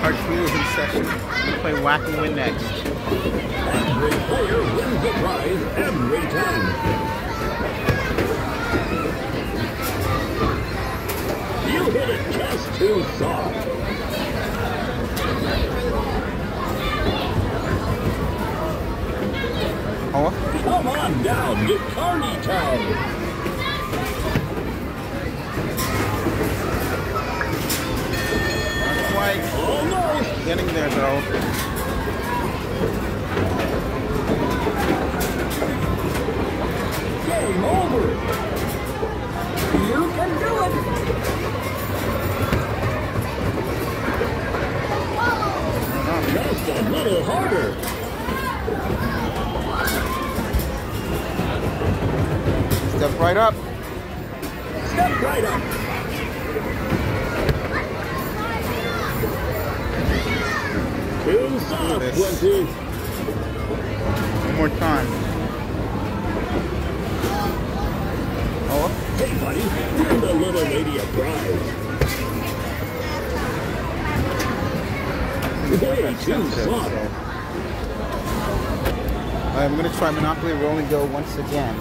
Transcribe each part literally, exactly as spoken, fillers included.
Part two is in session. We'll play Whack and Win next. Every player wins the prize every time. You hit it just too soft. Oh. Come on down to Carney Town. Almost getting there though. Game over. You can do it. Just a little harder. Step right up. Step right up. Too soft, Quincy. One more time. Oh. Hey, buddy, give the little lady a prize. Way too soft. So. Right, I'm going to try Monopoly Roll and Go once again.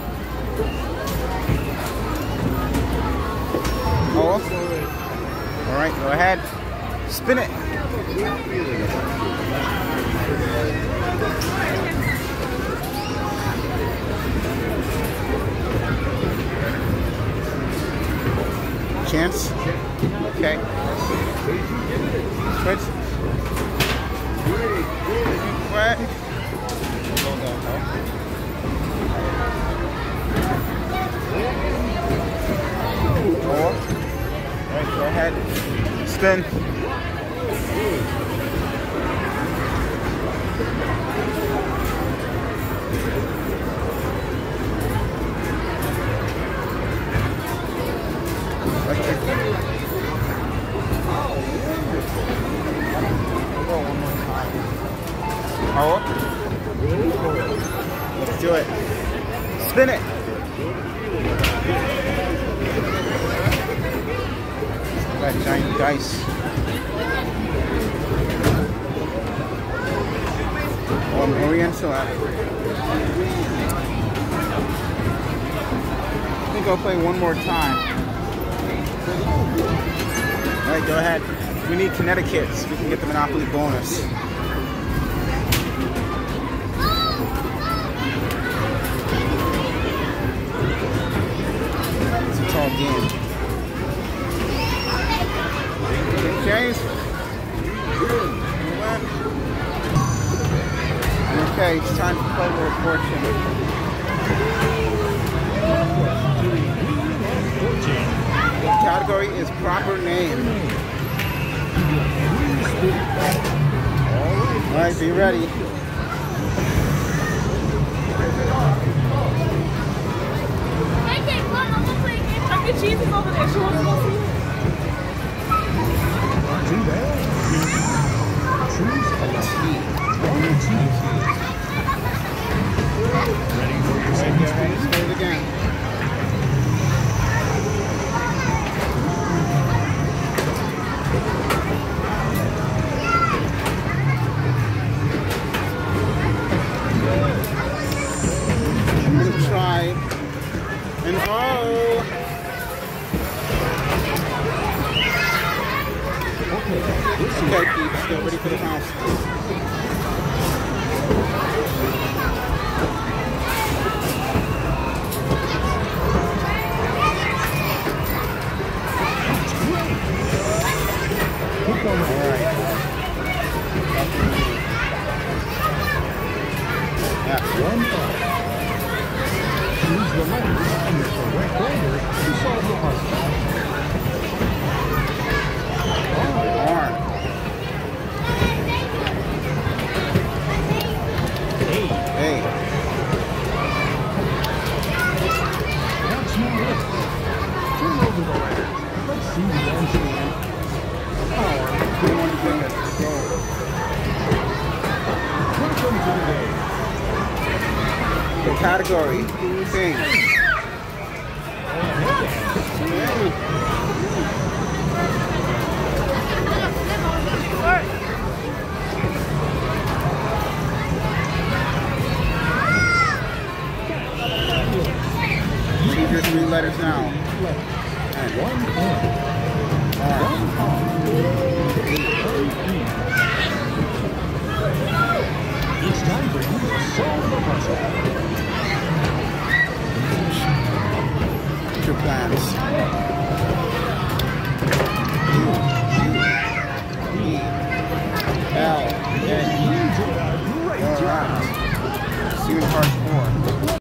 Oh. All right, go ahead. Spin it. Chance. Okay. Switch. What? Four. All right, go ahead. Spin. Oh, let's do it. Spin it. That giant dice. Oh, an Oriental apple. I think I'll play one more time. All right, go ahead. We need Connecticut so we can get the Monopoly bonus. Game. Okay. Okay, it's time to play Wheel of Fortune. The category is proper name. Alright, be ready. The cheese is over there. She wants to go see it. Too bad. Choose a tea. Only tea. Ready for your second space? Play the game. I'm going to try and oh. Okay, peeps, get ready for the house. Alright. Yeah. One thought. Choose the letters in the correct order to solve the puzzle. Hey. That's not it. Turn over the letter. Let's see the answer. Power. We want to bring it. Go. Welcome to the game. The category. Thing. What? your three letters now. Letter. One N. R. One R. It's time for you to solve the puzzle. What's your plans?